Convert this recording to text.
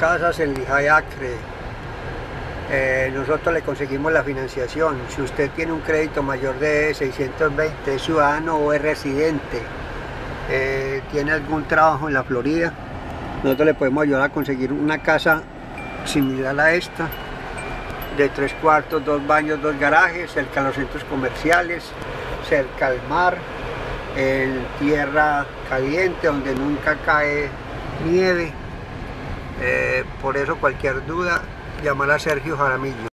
casas en Lijay, Acre. Nosotros le conseguimos la financiación. Si usted tiene un crédito mayor de 620, es ciudadano o es residente, tiene algún trabajo en la Florida, nosotros le podemos ayudar a conseguir una casa similar a esta, de 3 cuartos, 2 baños, 2 garajes, cerca a los centros comerciales, cerca al mar, en tierra caliente, donde nunca cae nieve. Por eso cualquier duda, llamar a Sergio Jaramillo.